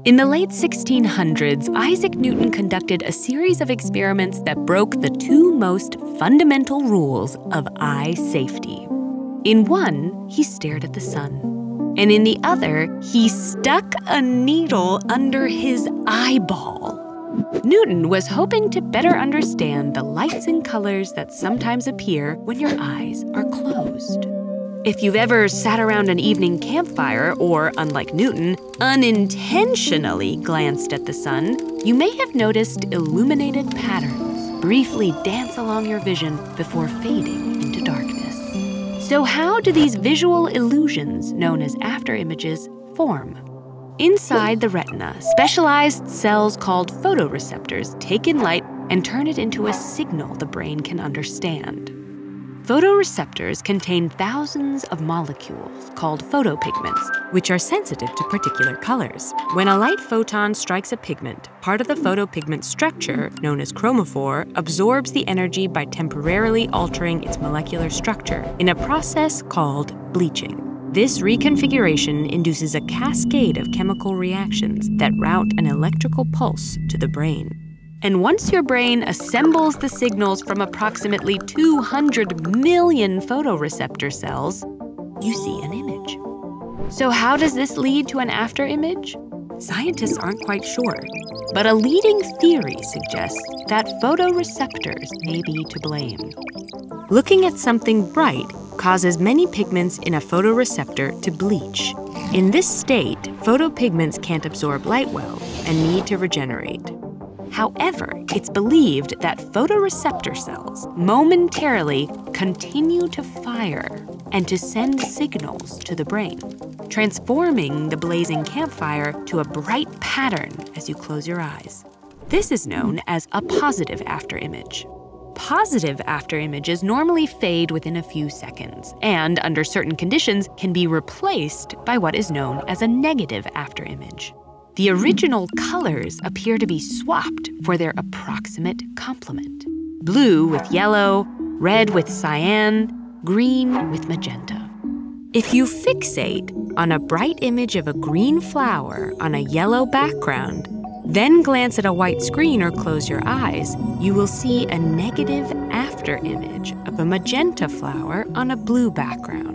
In the late 1600s, Isaac Newton conducted a series of experiments that broke the two most fundamental rules of eye safety. In one, he stared at the sun, and in the other, he stuck a needle under his eyeball. Newton was hoping to better understand the lights and colors that sometimes appear when your eyes are closed. If you've ever sat around an evening campfire or, unlike Newton, unintentionally glanced at the sun, you may have noticed illuminated patterns briefly dance along your vision before fading into darkness. So how do these visual illusions, known as afterimages, form? Inside the retina, specialized cells called photoreceptors take in light and turn it into a signal the brain can understand. Photoreceptors contain thousands of molecules called photopigments, which are sensitive to particular colors. When a light photon strikes a pigment, part of the photopigment structure, known as chromophore, absorbs the energy by temporarily altering its molecular structure in a process called bleaching. This reconfiguration induces a cascade of chemical reactions that route an electrical pulse to the brain. And once your brain assembles the signals from approximately 200 million photoreceptor cells, you see an image. So how does this lead to an afterimage? Scientists aren't quite sure, but a leading theory suggests that photoreceptors may be to blame. Looking at something bright causes many pigments in a photoreceptor to bleach. In this state, photopigments can't absorb light well and need to regenerate. However, it's believed that photoreceptor cells momentarily continue to fire and to send signals to the brain, transforming the blazing campfire to a bright pattern as you close your eyes. This is known as a positive afterimage. Positive afterimages normally fade within a few seconds and, under certain conditions, can be replaced by what is known as a negative afterimage. The original colors appear to be swapped for their approximate complement. Blue with yellow, red with cyan, green with magenta. If you fixate on a bright image of a green flower on a yellow background, then glance at a white screen or close your eyes, you will see a negative afterimage of a magenta flower on a blue background.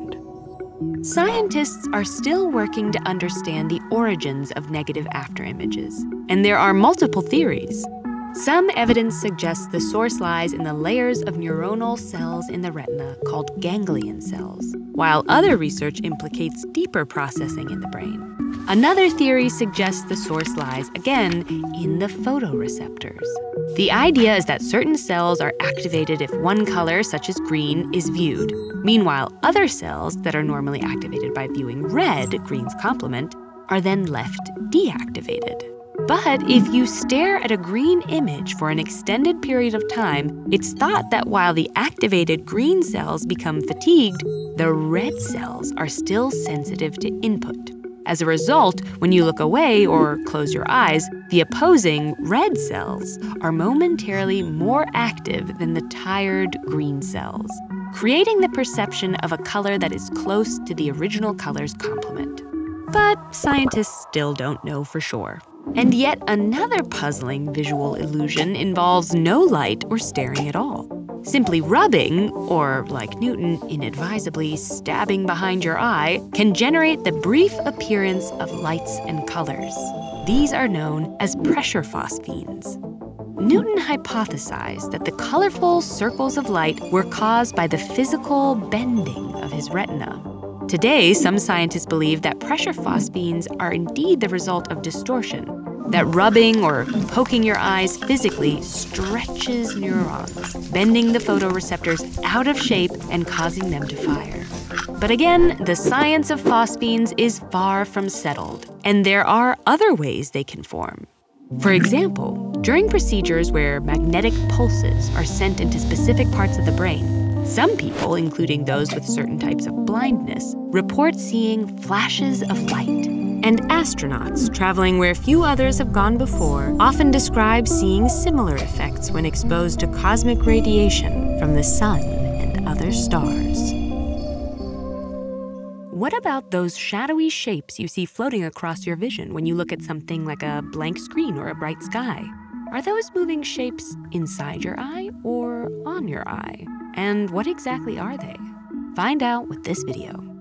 Scientists are still working to understand the origins of negative afterimages, and there are multiple theories. Some evidence suggests the source lies in the layers of neuronal cells in the retina called ganglion cells, while other research implicates deeper processing in the brain. Another theory suggests the source lies, again, in the photoreceptors. The idea is that certain cells are activated if one color, such as green, is viewed. Meanwhile, other cells that are normally activated by viewing red, green's complement, are then left deactivated. But if you stare at a green image for an extended period of time, it's thought that while the activated green cells become fatigued, the red cells are still sensitive to input. As a result, when you look away or close your eyes, the opposing red cells are momentarily more active than the tired green cells, creating the perception of a color that is close to the original color's complement. But scientists still don't know for sure. And yet another puzzling visual illusion involves no light or staring at all. Simply rubbing, or like Newton, inadvisably stabbing behind your eye, can generate the brief appearance of lights and colors. These are known as pressure phosphenes. Newton hypothesized that the colorful circles of light were caused by the physical bending of his retina. Today, some scientists believe that pressure phosphenes are indeed the result of distortion, that rubbing or poking your eyes physically stretches neurons, bending the photoreceptors out of shape and causing them to fire. But again, the science of phosphenes is far from settled, and there are other ways they can form. For example, during procedures where magnetic pulses are sent into specific parts of the brain, some people, including those with certain types of blindness, report seeing flashes of light. And astronauts traveling where few others have gone before often describe seeing similar effects when exposed to cosmic radiation from the sun and other stars. What about those shadowy shapes you see floating across your vision when you look at something like a blank screen or a bright sky? Are those moving shapes inside your eye or on your eye? And what exactly are they? Find out with this video.